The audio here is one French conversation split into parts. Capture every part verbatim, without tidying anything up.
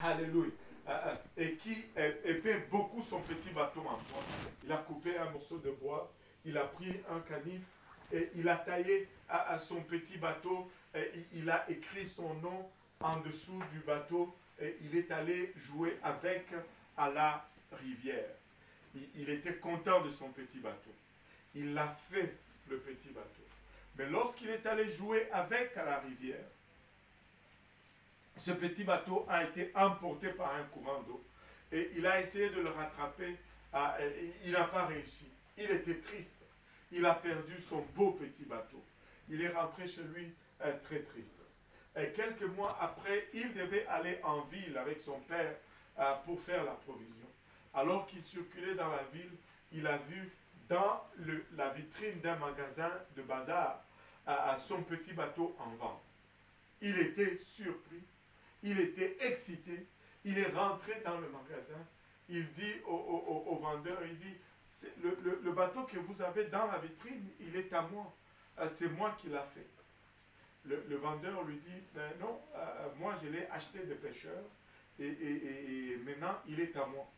Alléluia. Euh, et qui aimait beaucoup son petit bateau en bois. Il a coupé un morceau de bois, il a pris un canif et il a taillé à, à son petit bateau, et il a écrit son nom en dessous du bateau et il est allé jouer avec à la rivière. Il, il était content de son petit bateau. Il a fait le petit bateau. Mais lorsqu'il est allé jouer avec à la rivière, ce petit bateau a été emporté par un courant d'eau et il a essayé de le rattraper, il n'a pas réussi. Il était triste. Il a perdu son beau petit bateau. Il est rentré chez lui euh, très triste. Et quelques mois après, il devait aller en ville avec son père euh, pour faire la provision. Alors qu'il circulait dans la ville, il a vu dans le, la vitrine d'un magasin de bazar euh, son petit bateau en vente. Il était surpris. Il était excité, il est rentré dans le magasin, il dit au, au, au vendeur, il dit, le, le, le bateau que vous avez dans la vitrine, il est à moi, c'est moi qui l'a fait. Le, le vendeur lui dit, ben non, euh, moi je l'ai acheté de pêcheurs et, et, et, et maintenant il est à moi.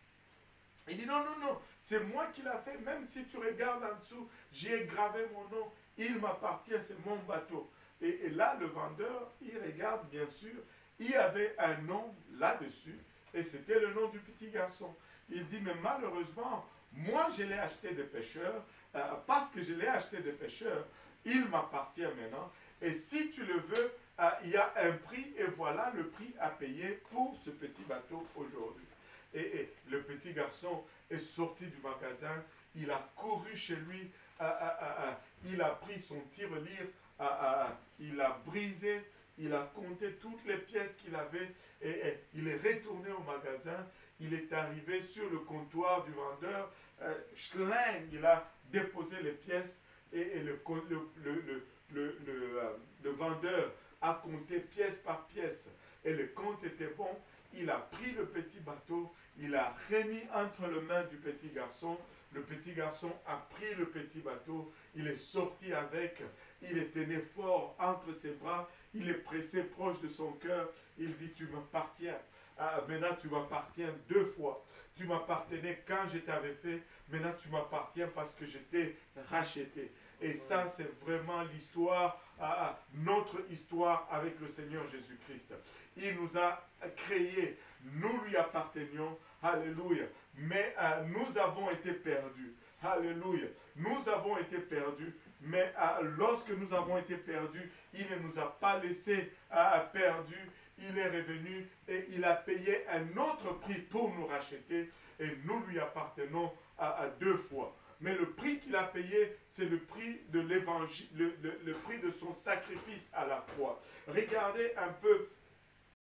Il dit non, non, non, c'est moi qui l'a fait, même si tu regardes en dessous, j'ai gravé mon nom, il m'appartient, c'est mon bateau. Et, et là, le vendeur, il regarde bien sûr, il y avait un nom là-dessus, et c'était le nom du petit garçon. Il dit, mais malheureusement, moi je l'ai acheté des pêcheurs, euh, parce que je l'ai acheté des pêcheurs, il m'appartient maintenant, et si tu le veux, euh, il y a un prix, et voilà le prix à payer pour ce petit bateau aujourd'hui. Et, et le petit garçon est sorti du magasin, il a couru chez lui, euh, euh, euh, il a pris son tirelire, euh, euh, il a brisé, il a compté toutes les pièces qu'il avait et, et il est retourné au magasin, il est arrivé sur le comptoir du vendeur, euh, schling, il a déposé les pièces et, et le, le, le, le, le, le, euh, le vendeur a compté pièce par pièce et le compte était bon. Il a pris le petit bateau, il a remis entre les mains du petit garçon. Le petit garçon a pris le petit bateau, il est sorti avec, il le tenait fort entre ses bras, il est pressé proche de son cœur, il dit tu m'appartiens, ah, maintenant tu m'appartiens deux fois. Tu m'appartenais quand je t'avais fait, maintenant tu m'appartiens parce que je t'ai racheté. Et ça, c'est vraiment l'histoire, euh, notre histoire avec le Seigneur Jésus-Christ. Il nous a créés, nous lui appartenions, alléluia. Mais euh, nous avons été perdus, alléluia. Nous avons été perdus, mais euh, lorsque nous avons été perdus, il ne nous a pas laissés euh, perdus. Il est revenu et il a payé un autre prix pour nous racheter et nous lui appartenons à, à deux fois. Mais le prix qu'il a payé, c'est le prix de l'évangile, le, le, le prix de son sacrifice à la croix. Regardez un peu